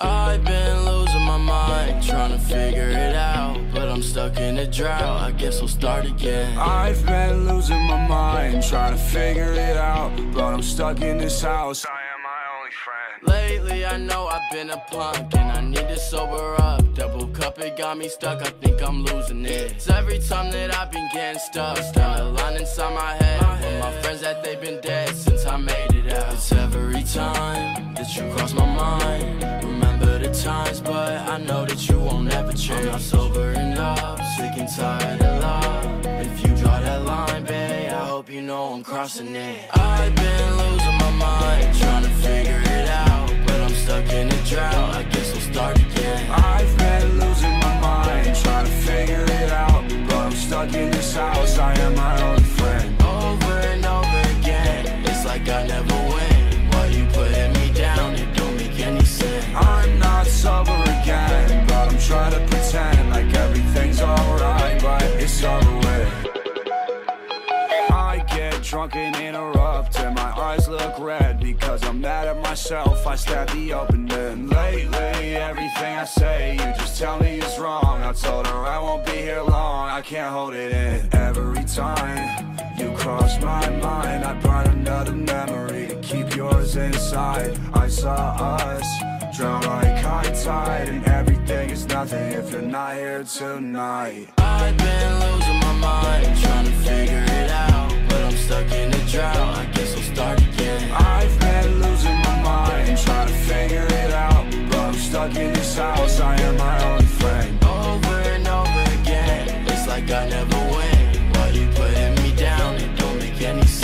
I've been losing my mind, trying to figure it out, but I'm stuck in a drought, I guess I'll start again. I've been losing my mind, trying to figure it out, but I'm stuck in this house. I am my only friend. Lately I know I've been a punk, and I need to sober up. Double cup, it got me stuck, I think I'm losing it. It's every time that I've been getting stuck, stand a line inside my head, with my friends that they've been dead since I made it out. It's every time that you cross my mind, remember the times, but I know that you won't ever change. I'm not sober enough, sick and tired of love. If you draw that line, babe, I hope you know I'm crossing it. I've been losing my mind, trying to figure it out, but I'm stuck in a drought, I guess I'll start again. I've been losing my mind, trying to figure it out, but I'm stuck in this house. I am my only friend. Over and over again, it's like I never win. Why you putting me down? It don't make any sense. I'm not sober again, but I'm trying to pretend like everything's alright, but it's over with. I get drunk and interrupt, and my eyes look red because I'm mad at myself. I stab the open end. Lately, everything I say, you just tell me is wrong. I told her I won't be here long, I can't hold it in. Every time you cross my mind, I burn another memory to keep yours inside. I saw us drown like high tide, and everything is nothing if you're not here tonight. I've been losing my mind, trying to figure it out, but I'm stuck in a drought, I guess I'll start again. I've been losing my mind, trying to figure it out, but I'm stuck in this house. I am my only friend. Over and over again, it's like I never win. Why you putting me down? It don't make any sense.